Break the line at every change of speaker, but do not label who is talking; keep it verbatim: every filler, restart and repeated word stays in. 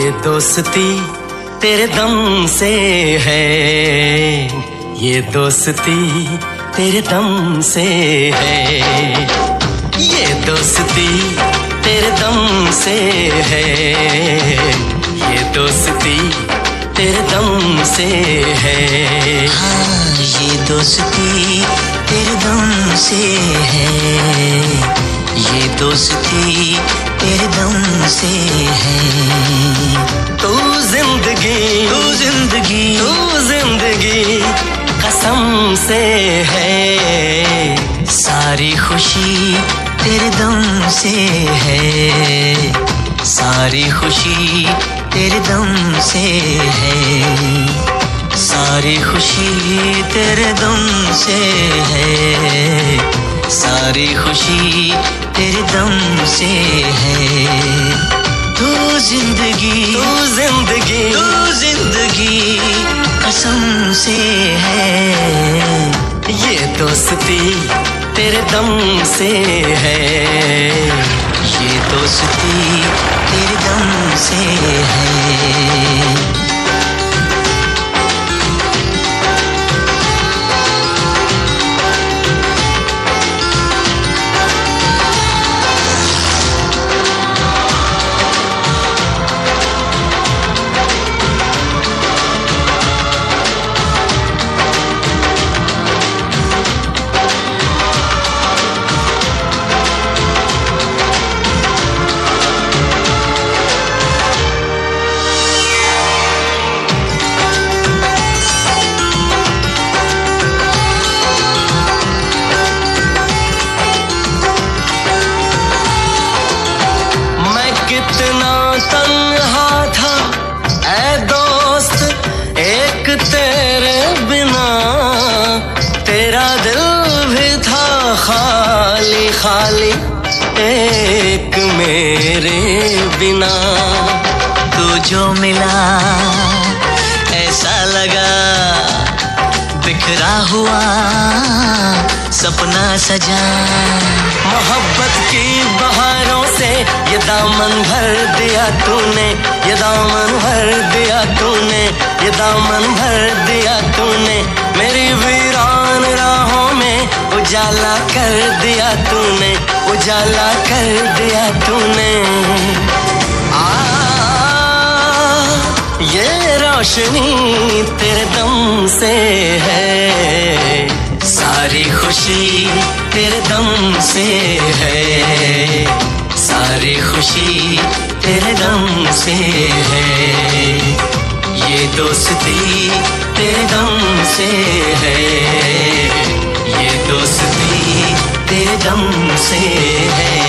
ये दोस्ती तेरे दम से है, ये दोस्ती तेरे दम से है, ये दोस्ती तेरे दम से है, ये दोस्ती तेरे दम से है।
हाँ, ये दोस्ती तेरे दम से है, ये दोस्ती तेरे दम से है।
तू जिंदगी
तू जिंदगी
तू जिंदगी कसम से है,
सारी खुशी तेरे दम से है, सारी खुशी तेरे दम से है, सारी खुशी तेरे दम से है, सारी खुशी तेरे दम से है। तू जिंदगी
तू जिंदगी
तू जिंदगी कसम से है,
ये दोस्ती तेरे दम से है,
ये दोस्ती तेरे दम से है।
तन्हा था ऐ दोस्त एक तेरे बिना, तेरा दिल भी था खाली खाली एक मेरे बिना।
तू जो मिला ऐसा लगा बिखरा हुआ सपना सजा,
मोहब्बत की बहारों से ये दामन भर दिया तूने, ये दामन भर दिया तूने, ये दामन भर दिया तूने, मेरी वीरान राहों में उजाला कर दिया तूने, उजाला कर दिया तूने। आ ये रोशनी तेरे दम से है, सारी खुशी तेरे दम से है, सारी खुशी तेरे दम से है, ये दोस्ती तेरे दम से है, ये दोस्ती तेरे दम से है।